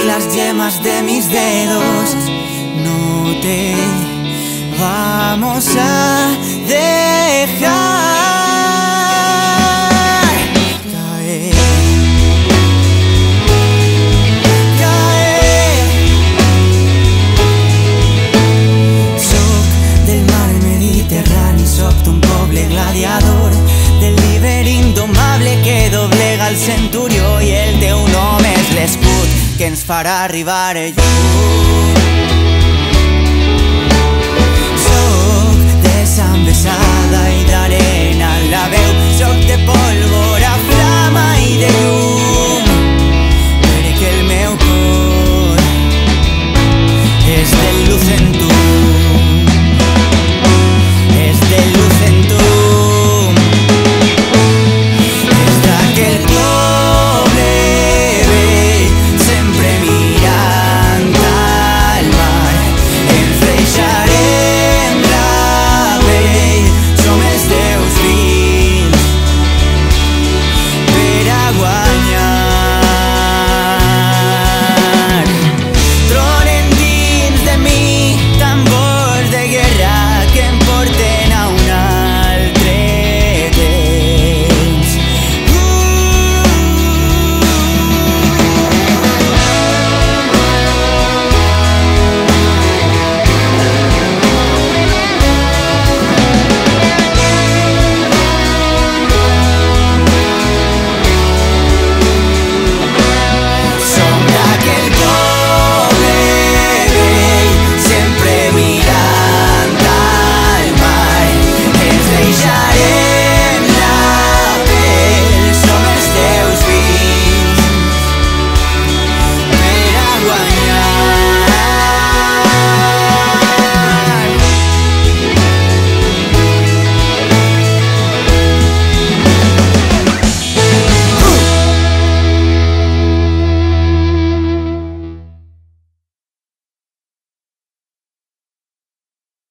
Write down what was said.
las yemas de mis dedos. No te vamos a dejar caer, caer. Soc del mar Mediterrani, soc d'un poble gladiador, del líder indomable que doblega el centurió, i el teu nom és l'escut que ens farà arribar lluny.